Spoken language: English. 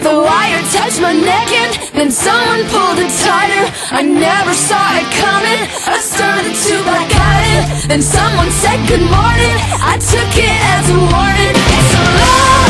The wire touched my neck and then someone pulled it tighter. I never saw it coming, I started to black-eyed. Then someone said good morning, I took it as a warning. It's a lie.